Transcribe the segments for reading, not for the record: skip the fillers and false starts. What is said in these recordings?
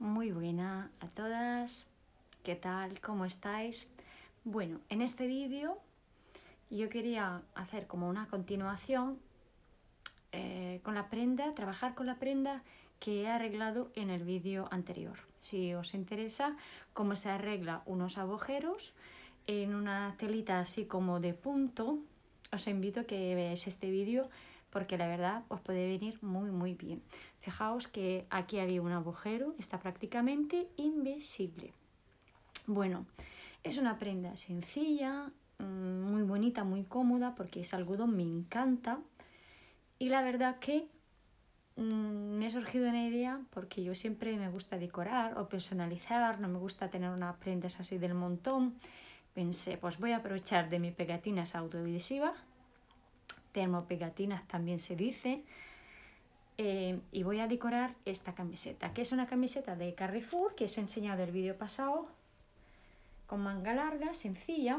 Muy buena a todas, ¿qué tal? ¿Cómo estáis? Bueno, en este vídeo yo quería hacer como una continuación con la prenda, trabajar con la prenda que he arreglado en el vídeo anterior. Si os interesa cómo se arregla unos agujeros en una telita así como de punto, os invito a que veáis este vídeo porque la verdad os puede venir muy bien. Fijaos que aquí había un agujero, está prácticamente invisible. Bueno, es una prenda sencilla, muy bonita, muy cómoda porque es algodón, me encanta. Y la verdad que me ha surgido una idea porque yo siempre me gusta decorar o personalizar, no me gusta tener unas prendas así del montón. Pensé, pues voy a aprovechar de mis pegatinas autoadhesivas, termopegatinas también se dice, y voy a decorar esta camiseta, que es una camiseta de Carrefour que os he enseñado el vídeo pasado, con manga larga, sencilla.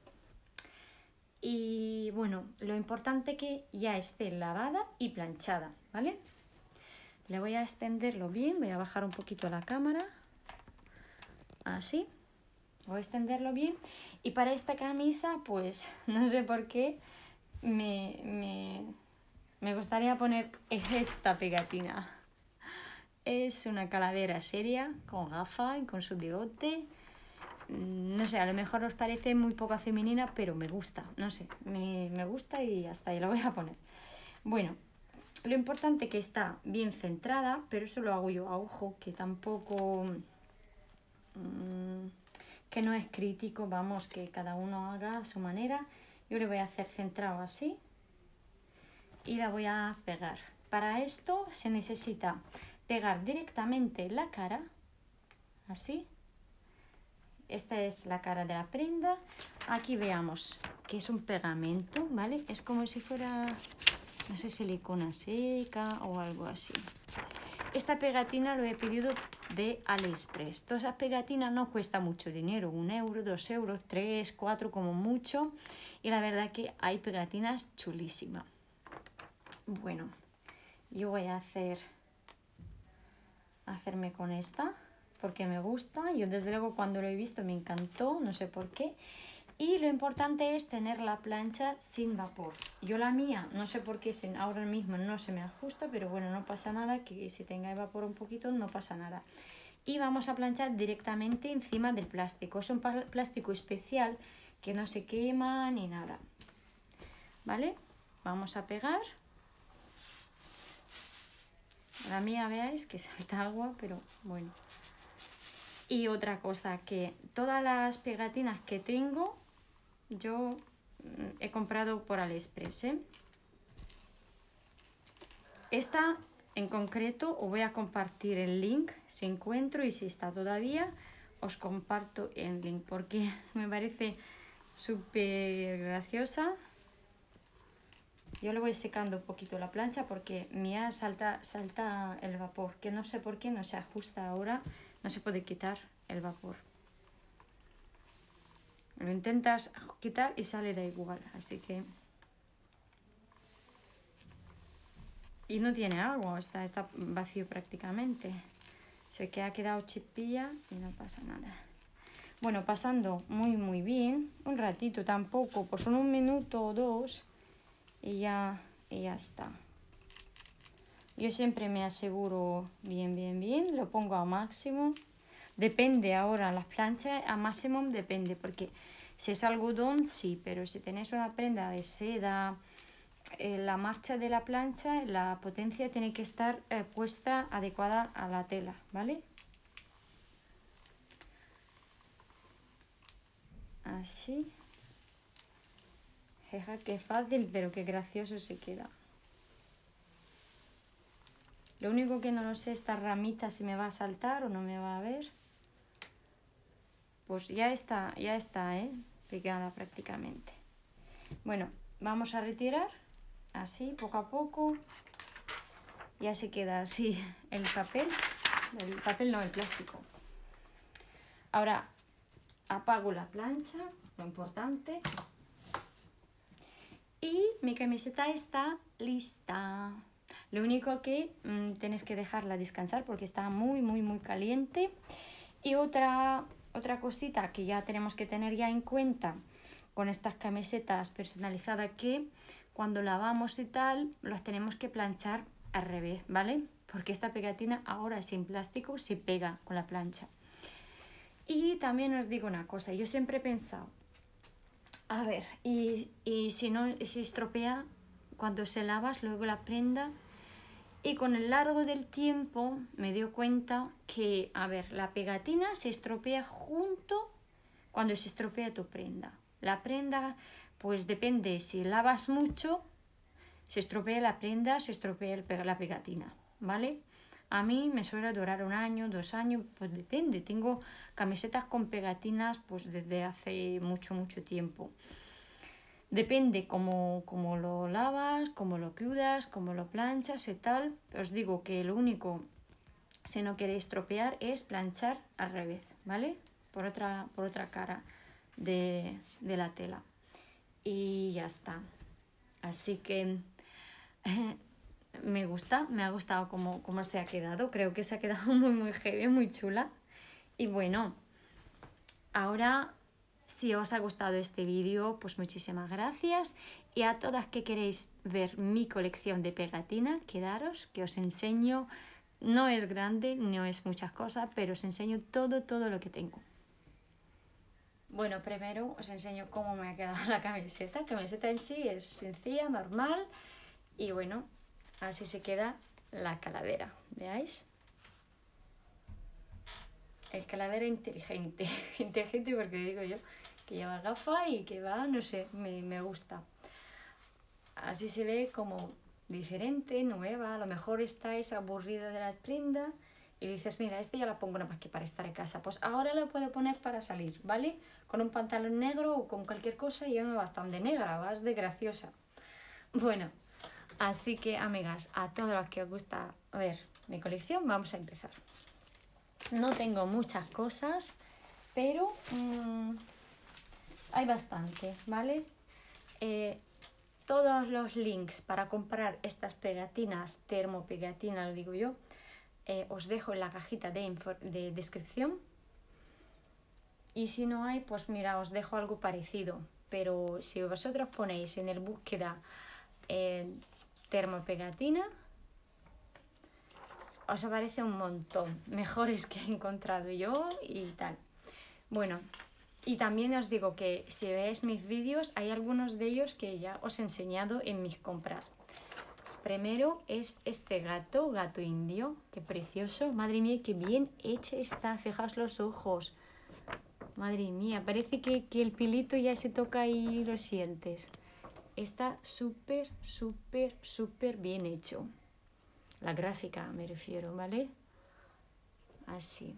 Y bueno, lo importante que ya esté lavada y planchada, ¿vale? Le voy a extenderlo bien, voy a bajar un poquito la cámara, así, voy a extenderlo bien. Y para esta camisa, pues no sé por qué, me gustaría poner esta pegatina. Es una calavera seria, con gafas y con su bigote. No sé, a lo mejor os parece muy poco femenina, pero me gusta, no sé, me gusta y hasta ahí lo voy a poner. Bueno, lo importante es que está bien centrada, pero eso lo hago yo a ojo, que tampoco, que no es crítico, vamos, que cada uno haga a su manera. Yo le voy a hacer centrado así y la voy a pegar. Para esto se necesita pegar directamente la cara, así. Esta es la cara de la prenda. Aquí veamos que es un pegamento, ¿vale? Es como si fuera, no sé, silicona seca o algo así. Esta pegatina lo he pedido de AliExpress. Todas esas pegatinas no cuesta mucho dinero, 1 euro, 2 euros, 3, 4 como mucho. Y la verdad que hay pegatinas chulísimas. Bueno, yo voy a hacerme con esta porque me gusta. Yo desde luego cuando lo he visto me encantó, no sé por qué. Y lo importante es tener la plancha sin vapor. Yo la mía, no sé por qué ahora mismo no se me ajusta, pero bueno, no pasa nada, que si tenga el vapor un poquito no pasa nada. Y vamos a planchar directamente encima del plástico. Es un plástico especial que no se quema ni nada. ¿Vale? Vamos a pegar. La mía, veáis que salta agua, pero bueno. Y otra cosa, que todas las pegatinas que tengo, yo he comprado por AliExpress, ¿eh? Esta en concreto os voy a compartir el link si encuentro y si está todavía, os comparto el link porque me parece súper graciosa. Yo le voy secando un poquito la plancha porque mía salta el vapor, que no sé por qué no se ajusta ahora, no se puede quitar el vapor. Lo intentas quitar y sale da igual, así que... Y no tiene agua, está vacío prácticamente. Se que ha quedado chispilla y no pasa nada. Bueno, pasando muy bien, un ratito tampoco, pues un minuto o dos y ya está. Yo siempre me aseguro bien, lo pongo a máximo. Depende ahora, las planchas a máximo depende, porque si es algodón sí, pero si tenéis una prenda de seda, la marcha de la plancha, la potencia tiene que estar puesta adecuada a la tela, ¿vale? Así. Jeja, qué fácil, pero qué gracioso se queda. Lo único que no lo sé, esta ramita si me va a saltar o no me va a ver. Pues ya está, pegada prácticamente. Bueno, vamos a retirar, así, poco a poco. Ya se queda así el papel no, el plástico. Ahora apago la plancha, lo importante. Y mi camiseta está lista. Lo único que tienes que dejarla descansar porque está muy caliente. Y otra cosita que ya tenemos que tener ya en cuenta con estas camisetas personalizadas, que cuando lavamos y tal, las tenemos que planchar al revés, ¿vale? Porque esta pegatina ahora sin plástico se pega con la plancha. Y también os digo una cosa, yo siempre he pensado, a ver, y si no, si estropea cuando se lavas luego la prenda. Y con el largo del tiempo me dio cuenta que, a ver, la pegatina se estropea junto cuando se estropea tu prenda. La prenda, pues depende, si lavas mucho, se estropea la prenda, se estropea la pegatina, ¿vale? A mí me suele durar 1 año, 2 años, pues depende. Tengo camisetas con pegatinas pues desde hace mucho tiempo. Depende cómo lo lavas, cómo lo cuidas, cómo lo planchas y tal. Os digo que lo único, si no queréis estropear, es planchar al revés, ¿vale? Por otra cara de la tela. Y ya está. Así que me ha gustado cómo se ha quedado. Creo que se ha quedado muy heavy, muy chula. Y bueno, ahora, si os ha gustado este vídeo, pues muchísimas gracias. Y a todas que queréis ver mi colección de pegatina, quedaros, que os enseño. No es grande, no es muchas cosas, pero os enseño todo lo que tengo. Bueno, primero os enseño cómo me ha quedado la camiseta. La camiseta en sí es sencilla, normal. Y bueno, así se queda la calavera, ¿veáis? El calavera inteligente. Inteligente porque digo yo que lleva gafas y que va, no sé, me gusta. Así se ve como diferente, nueva. A lo mejor estáis aburrida de la prenda y dices, mira, esta ya la pongo nada más que para estar en casa. Pues ahora la puedo poner para salir, ¿vale? Con un pantalón negro o con cualquier cosa y ya no vas tan de negra, vas de graciosa. Bueno, así que, amigas, a todos los que os gusta ver mi colección, vamos a empezar. No tengo muchas cosas, pero hay bastante, ¿vale? Todos los links para comprar estas pegatinas, termopegatinas, lo digo yo, os dejo en la cajita de descripción. Y si no hay, pues mira, os dejo algo parecido. Pero si vosotros ponéis en el búsqueda termopegatina, os aparece un montón, mejores que he encontrado yo y tal. Bueno, y también os digo que si veis mis vídeos, hay algunos de ellos que ya os he enseñado en mis compras. Primero es este gato indio, qué precioso. Madre mía, qué bien hecho está, fijaos los ojos. Madre mía, parece que el pilito ya se toca y lo sientes. Está súper bien hecho. La gráfica me refiero, ¿vale? Así.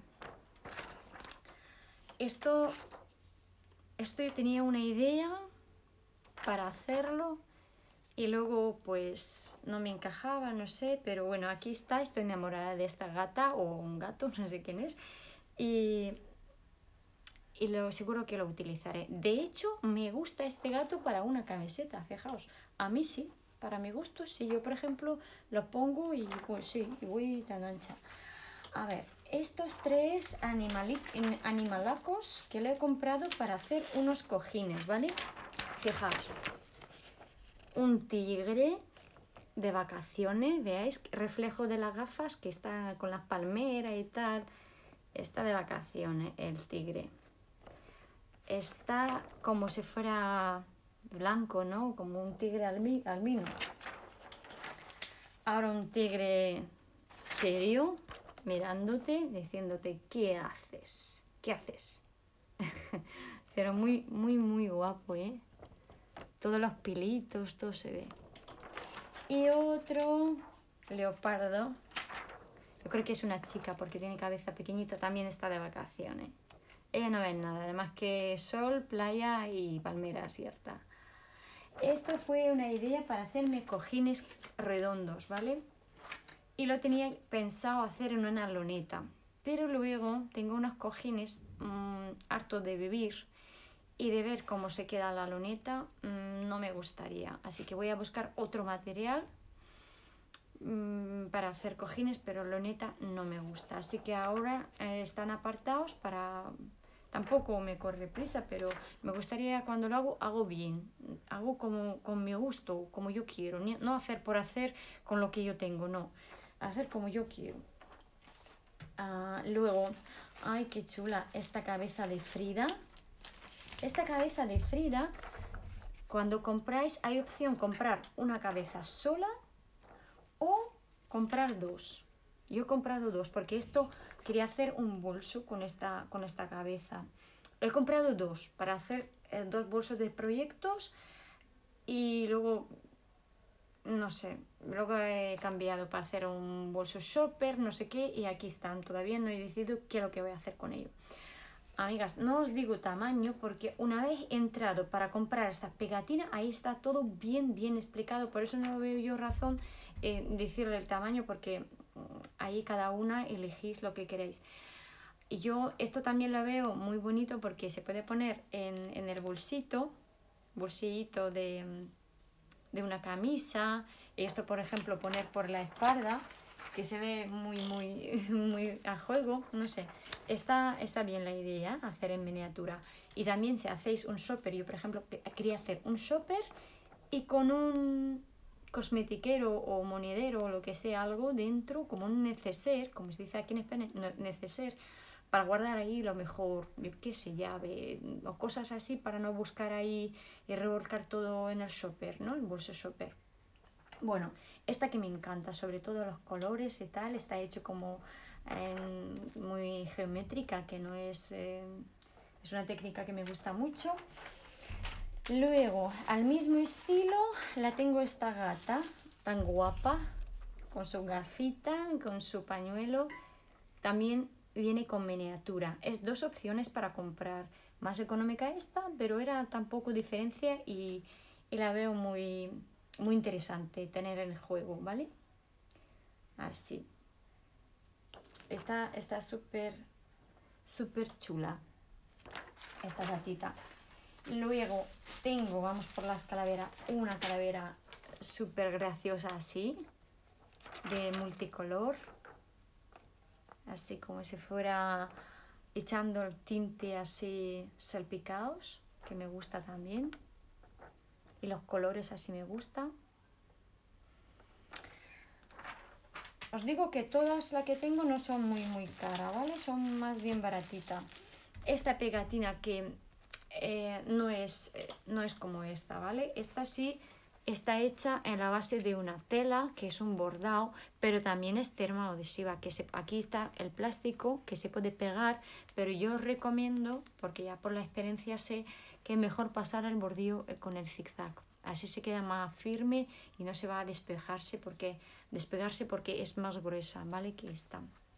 Esto yo tenía una idea para hacerlo y luego pues no me encajaba, no sé, pero bueno, aquí está, estoy enamorada de esta gata o un gato, no sé quién es, y seguro que lo utilizaré. De hecho, me gusta este gato para una camiseta, fijaos, a mí sí, para mi gusto, si yo por ejemplo lo pongo y pues sí, y voy tan ancha. A ver, estos 3 animalacos que lo he comprado para hacer unos cojines, ¿vale? Fijaos, un tigre de vacaciones, veáis, reflejo de las gafas que está con las palmeras y tal, está de vacaciones el tigre. Está como si fuera blanco, ¿no? Como un tigre albino. Ahora un tigre serio, mirándote, diciéndote, ¿qué haces? ¿Qué haces? Pero muy guapo, ¿eh? Todos los pilitos, todo se ve. Y otro leopardo. Yo creo que es una chica porque tiene cabeza pequeñita, también está de vacaciones. Ella no ve nada, además que sol, playa y palmeras y ya está. Esto fue una idea para hacerme cojines redondos, ¿vale? Y lo tenía pensado hacer en una loneta, pero luego tengo unos cojines hartos de vivir y de ver cómo se queda la loneta, no me gustaría. Así que voy a buscar otro material para hacer cojines, pero loneta no me gusta. Así que ahora están apartados para... Tampoco me corre prisa, pero me gustaría cuando lo hago bien. Hago como con mi gusto, como yo quiero. No hacer por hacer con lo que yo tengo, no. Hacer como yo quiero. Luego, ay, qué chula esta cabeza de Frida. Esta cabeza de Frida, cuando compráis, hay opción comprar una cabeza sola o comprar dos. Yo he comprado dos porque esto quería hacer un bolso con esta cabeza. He comprado dos para hacer dos bolsos de proyectos y luego, no sé, luego he cambiado para hacer un bolso shopper, no sé qué, y aquí están. Todavía no he decidido qué es lo que voy a hacer con ello. Amigas, no os digo tamaño porque una vez he entrado para comprar esta pegatina, ahí está todo bien explicado, por eso no veo yo razón decirle el tamaño porque ahí cada una elegís lo que queréis. Y yo esto también lo veo muy bonito porque se puede poner en el bolsillito de una camisa, esto por ejemplo poner por la espalda, que se ve muy a juego, no sé, está bien la idea, hacer en miniatura. Y también si hacéis un shopper, yo por ejemplo quería hacer un shopper y con un cosmetiquero o monedero o lo que sea, algo dentro, como un neceser, como se dice aquí en España, neceser, para guardar ahí lo mejor, yo qué sé, llave o cosas así para no buscar ahí y revolcar todo en el shopper, ¿no? El bolso shopper. Bueno, esta que me encanta, sobre todo los colores y tal, está hecho como muy geométrica, que no es... es una técnica que me gusta mucho. Luego, al mismo estilo, la tengo esta gata, tan guapa, con su gafita, con su pañuelo. También viene con miniatura. Es dos opciones para comprar. Más económica esta, pero era tan poco diferencia y la veo muy interesante tener en el juego, ¿vale? Así. Está súper chula esta gatita. Luego tengo, vamos por las calaveras, una calavera súper graciosa así, de multicolor, así como si fuera echando el tinte así salpicados, que me gusta también, y los colores así me gustan. Os digo que todas las que tengo no son muy caras, ¿vale? Son más bien baratitas. Esta pegatina que no es como esta, ¿vale? Esta sí está hecha en la base de una tela, que es un bordado, pero también es termoadhesiva, aquí está el plástico que se puede pegar, pero yo os recomiendo, porque ya por la experiencia sé que es mejor pasar el bordillo con el zigzag. Así se queda más firme y no se va a despegarse porque es más gruesa, ¿vale? Que esta.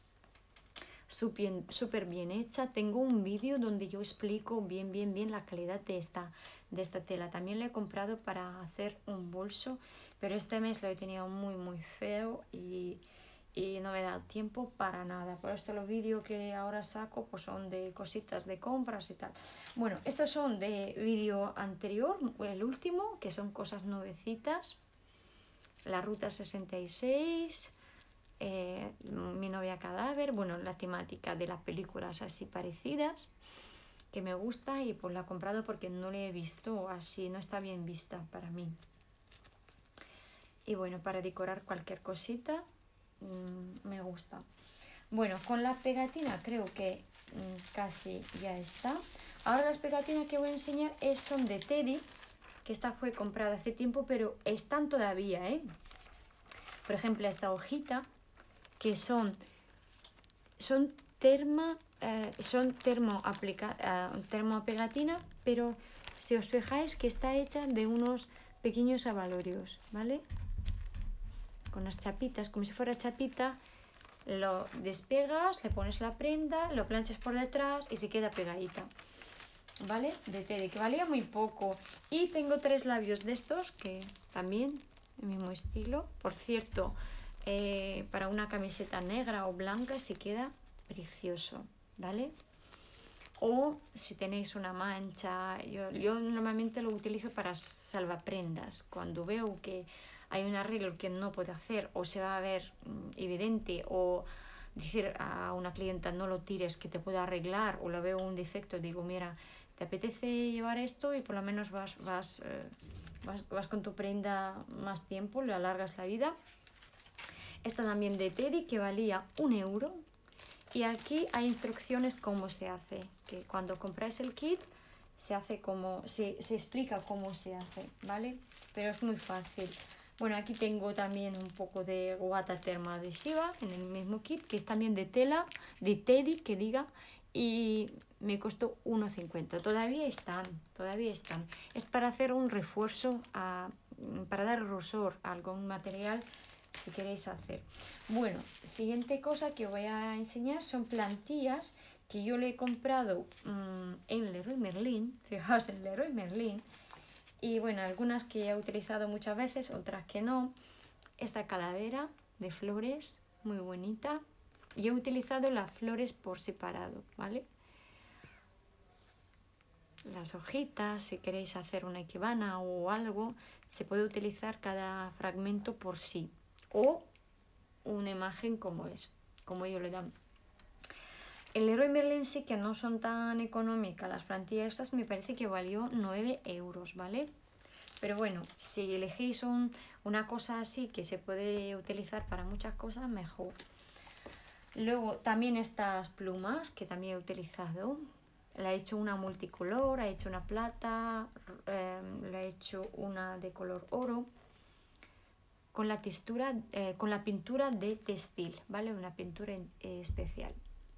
Súper bien hecha. Tengo un vídeo donde yo explico bien la calidad de esta tela. También la he comprado para hacer un bolso, pero este mes lo he tenido muy feo y no me he dado tiempo para nada. Por esto los vídeos que ahora saco pues son de cositas de compras y tal. Bueno, estos son de vídeo anterior, el último, que son cosas nuevecitas. La Ruta 66... Mi novia cadáver, bueno, la temática de las películas así parecidas que me gusta y pues la he comprado porque no la he visto así, no está bien vista para mí. Y bueno, para decorar cualquier cosita me gusta. Bueno, con la pegatina creo que casi ya está. Ahora las pegatinas que voy a enseñar son de Teddy, que esta fue comprada hace tiempo, pero están todavía, por ejemplo, esta hojita, que son termopegatina, pero si os fijáis que está hecha de unos pequeños abalorios, ¿vale? Con las chapitas, como si fuera chapita, lo despegas, le pones la prenda, lo planchas por detrás y se queda pegadita, ¿vale? De Teddy, que valía muy poco. Y tengo 3 labios de estos que también, el mismo estilo, por cierto. Para una camiseta negra o blanca se queda precioso, ¿vale? O si tenéis una mancha, yo normalmente lo utilizo para salvaprendas. Cuando veo que hay un arreglo que no puedo hacer o se va a ver evidente, o decir a una clienta no lo tires que te puedo arreglar, o le veo un defecto, digo mira, te apetece llevar esto y por lo menos vas con tu prenda más tiempo, le alargas la vida. Esta también de Teddy, que valía 1 € y aquí hay instrucciones cómo se hace, que cuando compráis el kit se hace como, se explica cómo se hace, ¿vale? Pero es muy fácil. Bueno, aquí tengo también un poco de guata termoadhesiva en el mismo kit, que es también de tela, de Teddy, que diga, y me costó 1,50. Todavía están. Es para hacer un refuerzo, para dar grosor a algún material si queréis hacer. Bueno, siguiente cosa que os voy a enseñar son plantillas que yo le he comprado en Leroy Merlin. Fijaos, en Leroy Merlin. Y bueno, algunas que he utilizado muchas veces, otras que no. Esta calavera de flores, muy bonita. Y he utilizado las flores por separado, ¿vale? Las hojitas, si queréis hacer una ikebana o algo, se puede utilizar cada fragmento por sí. O una imagen como es, como ellos le dan. El Leroy Merlin sí que no son tan económicas. Las plantillas estas me parece que valió 9 €, ¿vale? Pero bueno, si elegís una cosa así que se puede utilizar para muchas cosas, mejor. Luego también estas plumas que también he utilizado. La he hecho una multicolor, he hecho una plata, la he hecho una de color oro, con la textura, con la pintura de textil, ¿vale? Una pintura especial.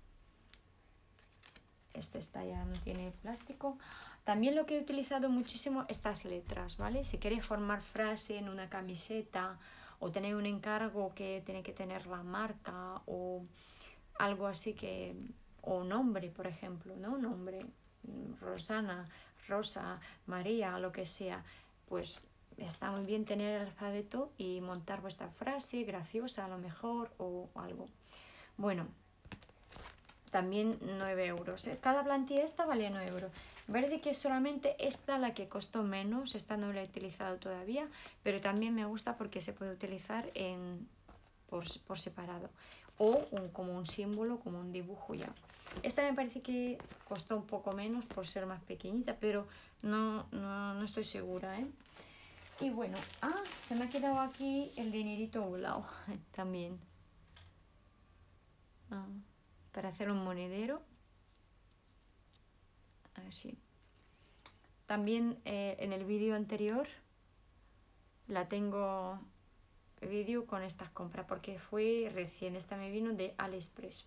Esta ya no tiene plástico. También lo que he utilizado muchísimo, estas letras, ¿vale? Si queréis formar frase en una camiseta o tenéis un encargo que tiene que tener la marca o algo así que, o nombre, por ejemplo, ¿no? Nombre, Rosana, Rosa, María, lo que sea, pues está muy bien tener el alfabeto y montar vuestra frase graciosa a lo mejor o algo. Bueno, también 9 €. Cada plantilla esta valía 9 €. Verde que solamente esta la que costó menos, esta no la he utilizado todavía, pero también me gusta porque se puede utilizar por separado. O como un símbolo, como un dibujo ya. Esta me parece que costó un poco menos por ser más pequeñita, pero no estoy segura, ¿eh? Y bueno, se me ha quedado aquí el dinerito volado también. Para hacer un monedero. Así. También en el vídeo anterior la tengo vídeo con estas compras porque fue recién. Esta me vino de AliExpress.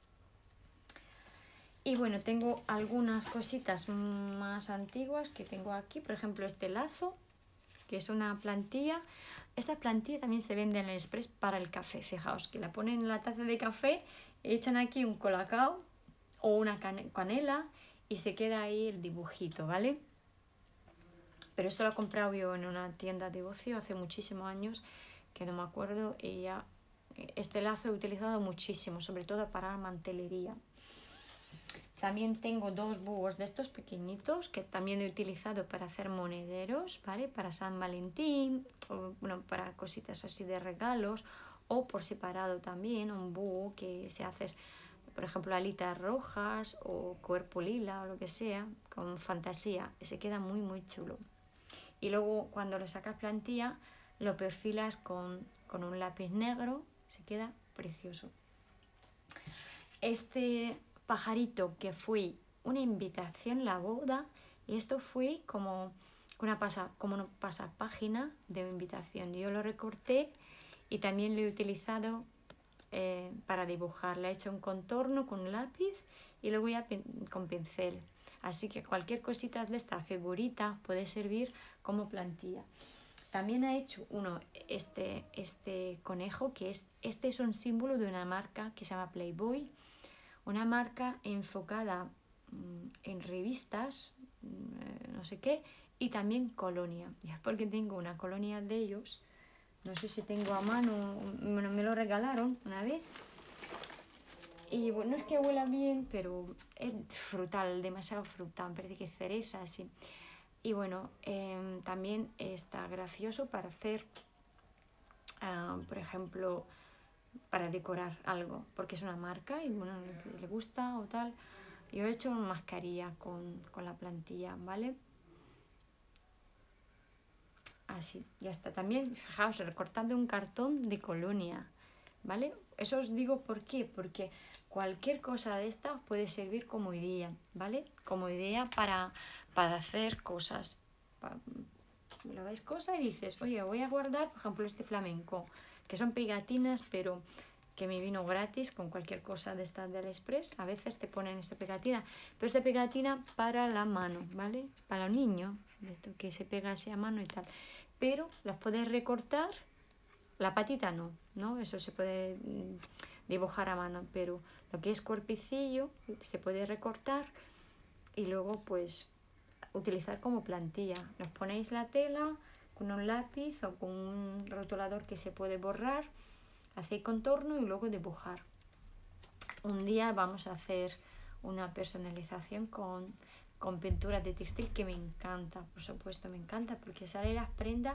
Y bueno, tengo algunas cositas más antiguas que tengo aquí. Por ejemplo, este lazo, que es una plantilla. Esta plantilla también se vende en AliExpress para el café. Fijaos que la ponen en la taza de café, echan aquí un colacao o una canela y se queda ahí el dibujito, ¿vale? Pero esto lo he comprado yo en una tienda de ocio hace muchísimos años, que no me acuerdo, y ya este lazo he utilizado muchísimo, sobre todo para mantelería. También tengo 2 búhos de estos pequeñitos que también he utilizado para hacer monederos, ¿vale? Para San Valentín, o, bueno, para cositas así de regalos, o por separado también, un búho que se hace, por ejemplo, alitas rojas o cuerpo lila o lo que sea, con fantasía, se queda muy muy chulo. Y luego cuando lo sacas plantilla, lo perfilas con un lápiz negro, se queda precioso. Este pajarito que fue una invitación a la boda, y esto fue como una pasapágina de invitación. Yo lo recorté y también lo he utilizado para dibujar. Le he hecho un contorno con un lápiz y luego ya con pincel. Así que cualquier cosita de esta figurita puede servir como plantilla. También he hecho este conejo, que este es un símbolo de una marca que se llama Playboy, una marca enfocada en revistas, no sé qué, y también colonia. Ya porque tengo una colonia de ellos, no sé si tengo a mano, me lo regalaron una vez. Y bueno, no es que huela bien, pero es frutal, demasiado frutal, me parece que es cereza, así. Y bueno, también está gracioso para hacer por ejemplo, para decorar algo, porque es una marca y bueno, lo que le gusta o tal. Yo he hecho una mascarilla con la plantilla, ¿vale? Así, ya está. También, fijaos, recortando un cartón de colonia, ¿vale? Eso os digo por qué, porque cualquier cosa de esta os puede servir como idea, ¿vale? Como idea para hacer cosas. Lo ves cosa y dices, oye, voy a guardar, por ejemplo, este flamenco, que son pegatinas, pero que me vino gratis con cualquier cosa de estas del Express. A veces te ponen esta pegatina, pero esta pegatina para la mano, ¿vale? Para los niños, que se pega así a mano y tal. Pero las puedes recortar, la patita no, ¿no? Eso se puede dibujar a mano, pero lo que es cuerpicillo se puede recortar y luego pues utilizar como plantilla. Nos ponéis la tela con un lápiz o con un rotulador que se puede borrar, hacéis contorno y luego dibujar. Un día vamos a hacer una personalización con pintura de textil que me encanta, por supuesto, me encanta porque sale las prendas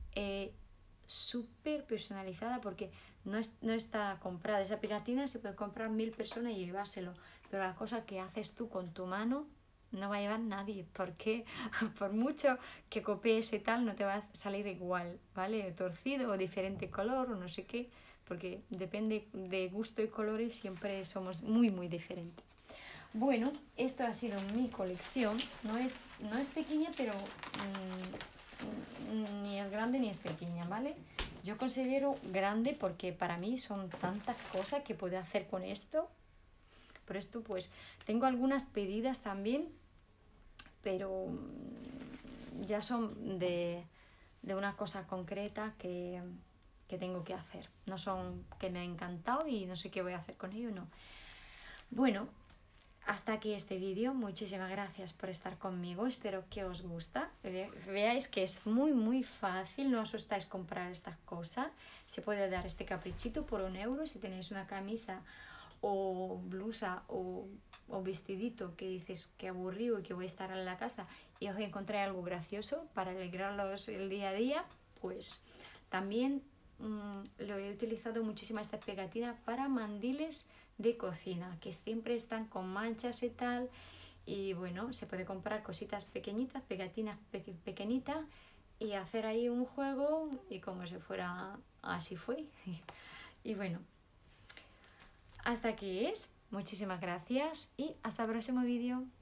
súper personalizada porque no está comprada. Esa pegatina se puede comprar 1000 personas y llevárselo, pero la cosa que haces tú con tu mano no va a llevar nadie, porque por mucho que copies y tal, no te va a salir igual, ¿vale? Torcido o diferente color o no sé qué, porque depende de gusto y colores, siempre somos muy, muy diferentes. Bueno, esto ha sido mi colección, no es pequeña, pero ni es grande ni es pequeña, ¿vale? Yo considero grande porque para mí son tantas cosas que puedo hacer con esto. Por esto pues tengo algunas pedidas también, pero ya son de una cosa concreta que tengo que hacer. No son que me ha encantado y no sé qué voy a hacer con ello, no. Bueno, hasta aquí este vídeo. Muchísimas gracias por estar conmigo. Espero que os gusta. Veáis que es muy, muy fácil. No os asustáis comprar estas cosas. Se puede dar este caprichito por €1 si tenéis una camisa o blusa o vestidito que dices que aburrido y que voy a estar en la casa y os encontré algo gracioso para alegraros el día a día, pues también lo he utilizado muchísimo esta pegatina para mandiles de cocina, que siempre están con manchas y tal, y bueno, se puede comprar cositas pequeñitas, pegatinas pequeñitas y hacer ahí un juego y como si fuera así fue. Y bueno, hasta aquí es. Muchísimas gracias y hasta el próximo vídeo.